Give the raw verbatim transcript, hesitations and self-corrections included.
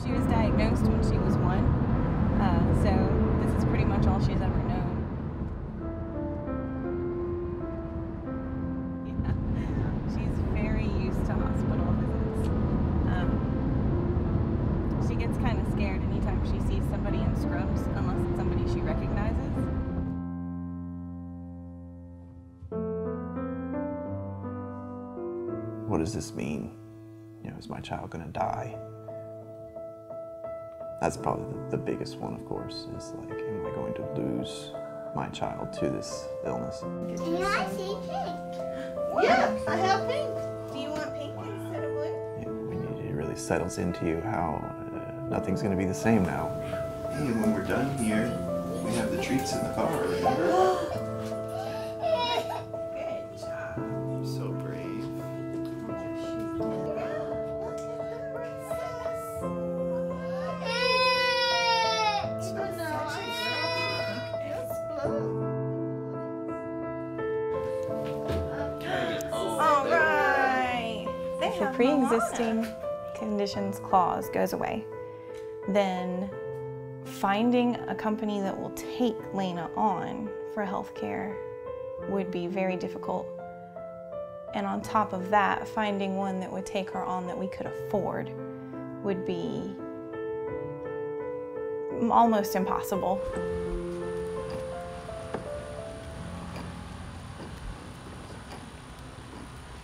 She was diagnosed when she was one, uh, so this is pretty much all she's ever known. Yeah. She's very used to hospital visits. Um, she gets kind of scared anytime she sees somebody in scrubs, unless it's somebody she recognizes. What does this mean? You know, is my child going to die? That's probably the, the biggest one, of course, is like, am I going to lose my child to this illness? Can I see pink? Yeah, I have pink. Do you want pink instead of blue? You know, when it really settles into you how uh, nothing's going to be the same now. Hey, when we're done here, we have the treats in the car, remember? Good job. You're so brave. All right. If the pre-existing conditions clause goes away, then finding a company that will take Laina on for healthcare would be very difficult. And on top of that, finding one that would take her on that we could afford would be almost impossible.